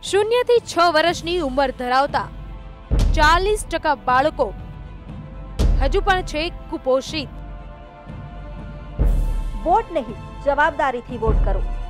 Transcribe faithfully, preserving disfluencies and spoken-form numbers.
शून्य थी छ वर्षनी उंमर धरावता चालीस टका बाळको हजू पण छे कुपोषित। वोट नहीं, जवाबदारी थी वोट करो।